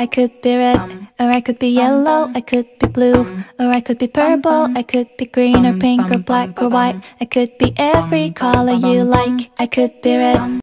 I could be red, or I could be yellow, I could be blue, or I could be purple, I could be green or pink or black or white. I could be every color you like. I could be red.